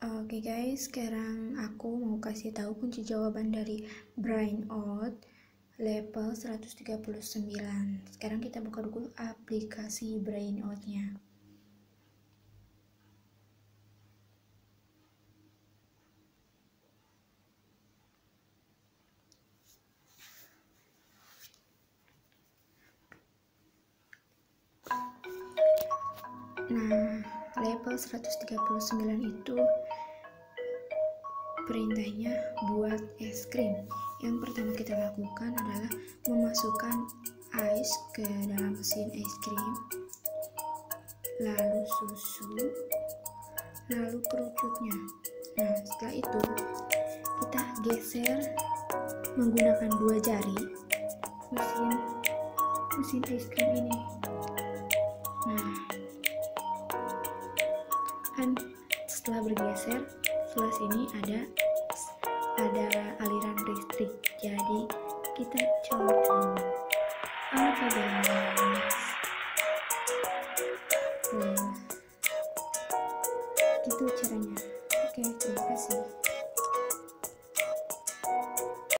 Oke guys, sekarang aku mau kasih tahu kunci jawaban dari Brain Out level 139. Sekarang kita buka dulu aplikasi Brain Out-nya. Nah, level 139 itu perintahnya buat es krim. Yang pertama kita lakukan adalah memasukkan ice ke dalam mesin es krim, lalu susu, lalu kerucutnya. Nah, setelah itu kita geser menggunakan 2 jari mesin es krim ini. Nah, kan setelah bergeser, sebelah sini ada aliran listrik, jadi kita colok dulu. Oke guys, gitu caranya. Oke, terima kasih.